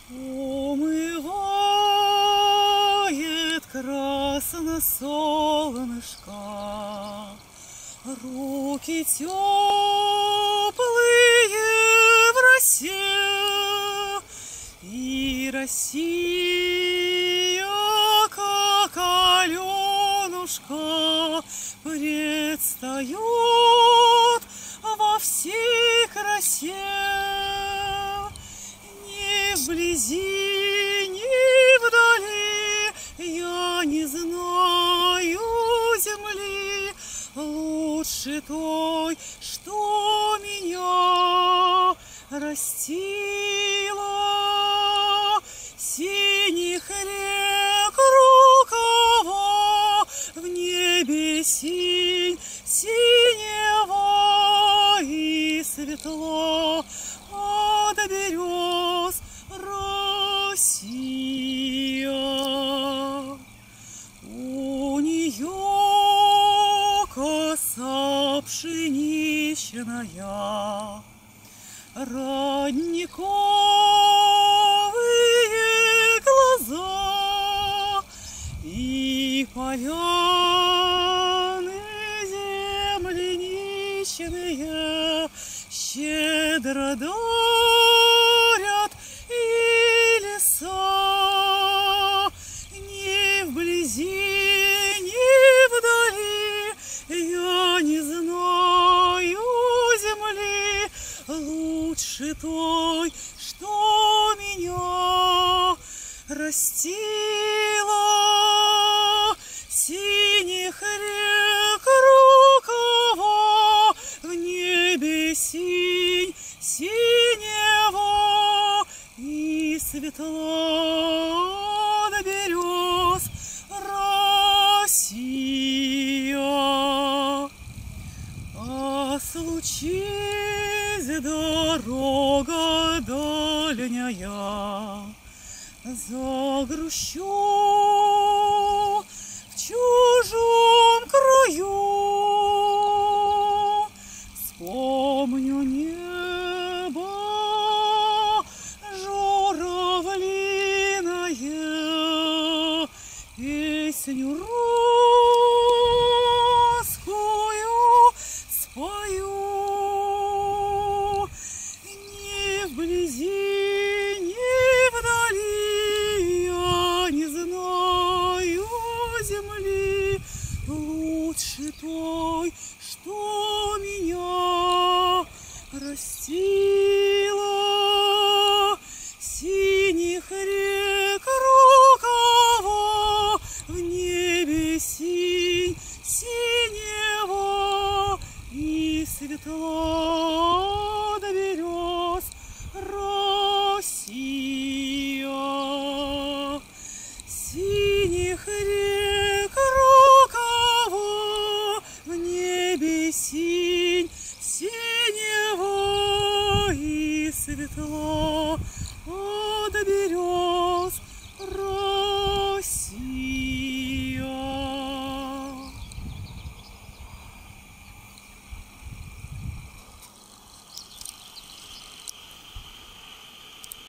Умывает красно солнышко, руки теплые в росе, и Россия, как Аленушка, предстает во всей красе. Ни вблизи, ни вдали я не знаю земли лучше той, что меня растила. Синих рек рукава, в небе синь синева, и светло от берез Россия. У нее коса пшеничная, родниковые глаза, и поляны земляничные щедро дарят, и леса. Ни вблизи, ни вдали я не знаю земли лучше той, что меня растила. Синих рек рукава, в небе синь синева, и светло до берез Россия. А случись дорога дальняя, загрущу в чужом краю, вспомню небо журавлиное, песню русскую спою. Ни вблизи, ни вдали я не знаю земли лучше той, что меня растила. Синих рек рукава, в небе синь синева, и светло до